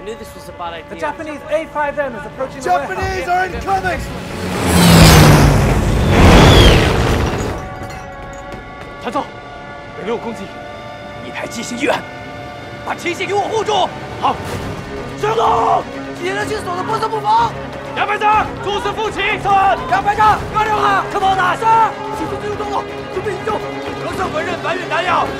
knew this was a bad idea. The Japanese A5M is approaching the warehouse. Japanese are incoming! 团总，北6公斤，1台机型预案，把前线给我护住。好，上路！ 野人军所的波色不防。 杨排长，诸事复起。是。 杨排长，高亮啊， 车炮打。 是。启动进入中路，准备营救。 德胜本任搬运弹药。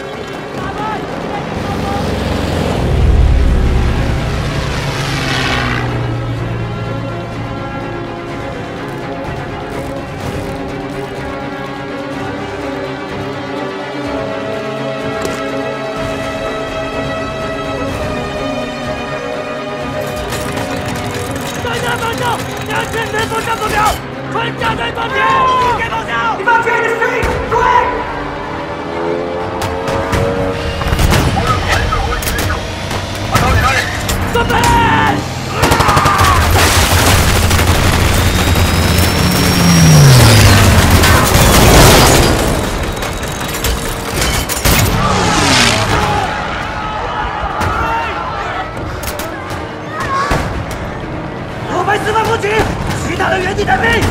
向前推方向坐标，穿甲队方向，给方向。Infantry in the street, quick! 准备！我们四方不起，其他的原地待命。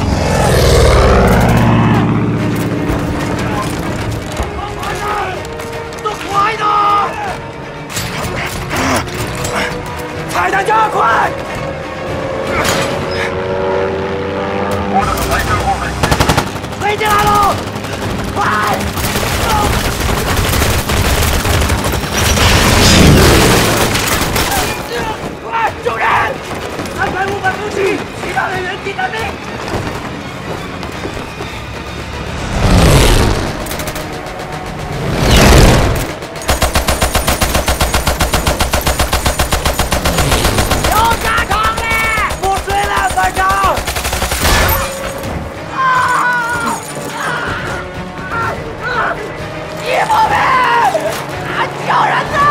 都快点！拆弹加快！飞进来了！快！快，救人！ 安排500步骑，其他人原地待命。有炸场了！不追了，班长！一步兵，救人呐！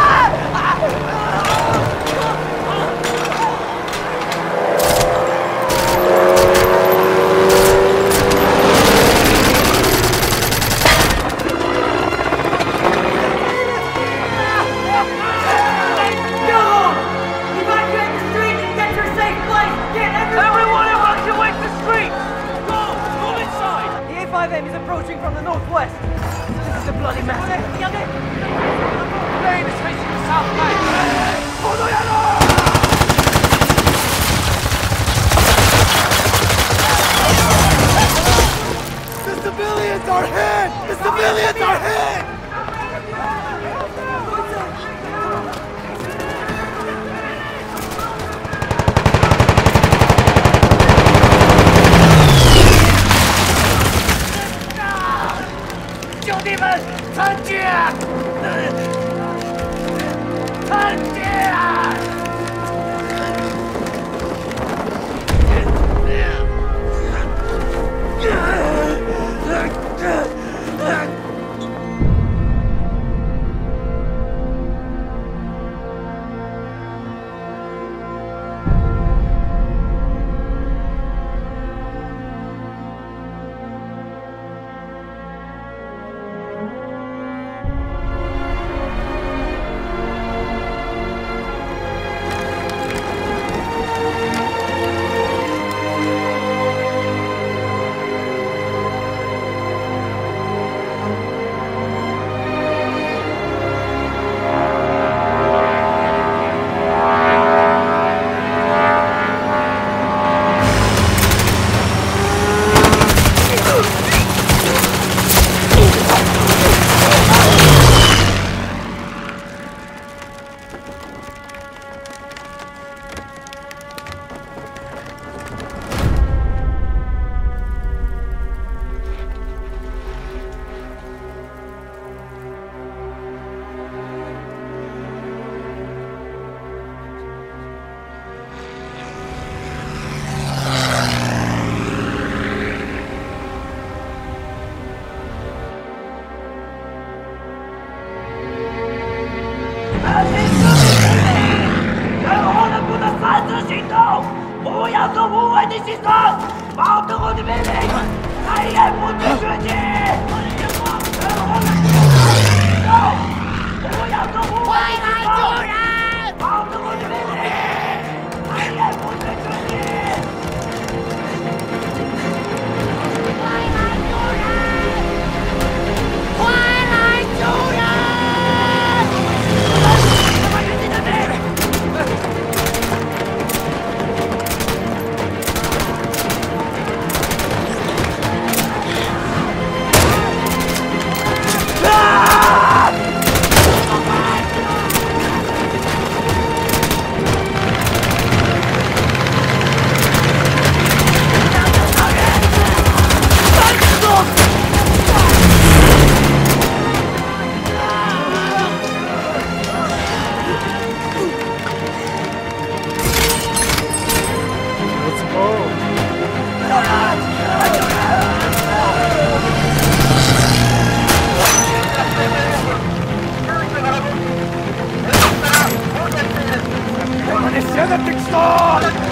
5M is approaching from the northwest. This is a bloody mess. Lane is facing the south flank. The civilians are hit! The civilians are hit! 兄弟们，参见！参见！快来救人！保住我的命令！ 的敌手！